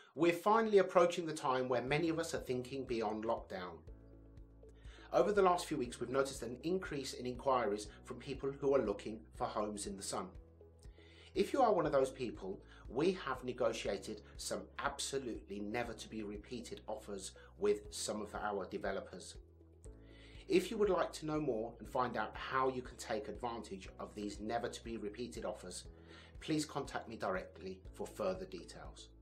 We're finally approaching the time where many of us are thinking beyond lockdown. Over the last few weeks, we've noticed an increase in inquiries from people who are looking for homes in the sun. If you are one of those people, we have negotiated some absolutely never to be repeated offers with some of our developers. If you would like to know more and find out how you can take advantage of these never to be repeated offers, please contact me directly for further details.